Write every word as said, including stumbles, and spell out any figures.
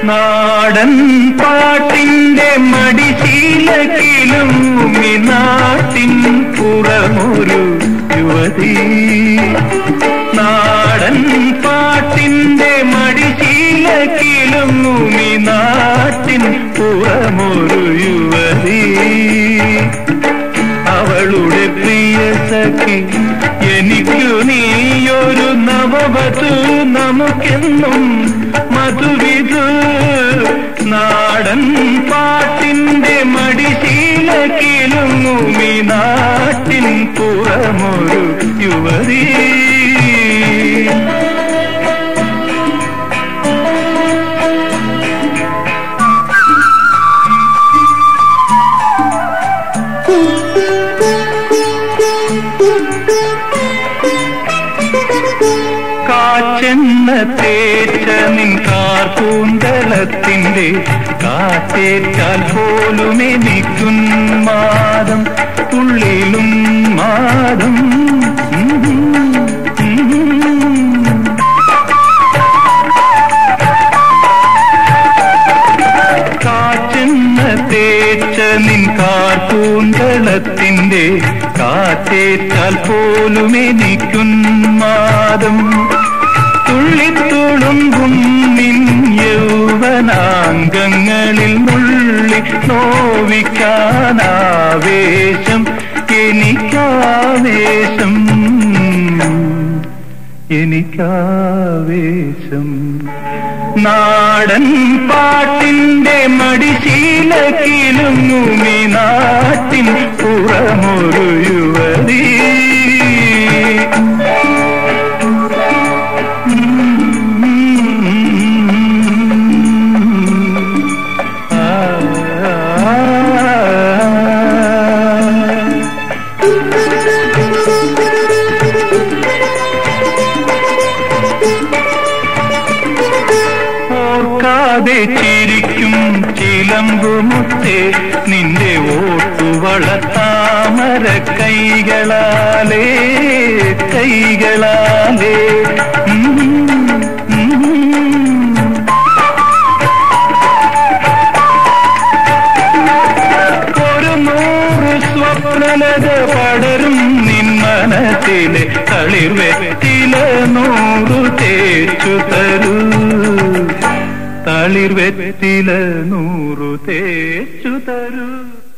നാടൻ പാട്ടിന്റെ മടിശീലക്കിലും ഈ നാട്ടിൻ പുറമൊരു യുവതി. നാടൻ പാട്ടിന്റെ മടിശീലക്കിലും ഈ നാട്ടിൻ പുറമൊരു യുവതി. അവളുടെ പ്രിയ സഖി എനിക്കു നീയൊരു നവവധു, നമുക്കെന്നും മധുവിധു. നാടൻ പാട്ടിന്റെ മടിശീലക്കിലും ഈ നാട്ടിൻ പുറമൊരു യുവതി. കാച്ചെണ്ണ തേച്ച നിൻ കാർകൂന്തളത്തിന്റെ കാറ്റേറ്റാൽ പോലും എനിക്കുന്മാദം, ഉള്ളിലും മാദം. കാച്ചെണ്ണ തേച്ച നിൻ കാർകൂന്തളത്തിന്റെ കാറ്റേറ്റാൽ പോലും എനിക്കുന്മാദം. തുള്ളിത്തുളുമ്പും നിൻ യൗവനാംഗങ്ങളിൽ നുള്ളി നോവിക്കാനാവേശം, എനിക്കാവേശം, എനിക്കാവേശം. നാടൻ പാട്ടിന്റെ മടിശീലക്കിലും ഈ നാട്ടിൻ പുറമൊരു യുവതി. ഓർക്കാതെ ചിരിക്കും ചിലമ്പുമുത്തേ നിന്റെ ഓട്ടുവളത്താമര കൈകളാലേ, കൈകളാലേ. ഒരു നൂറ് സ്വപ്നലത പടരും നിൻ മനസ്സിലെ തളിർവെറ്റില നൂറു തേച്ചു തരൂ, തളിർവെറ്റില നൂറു തേച്ചു തരൂ.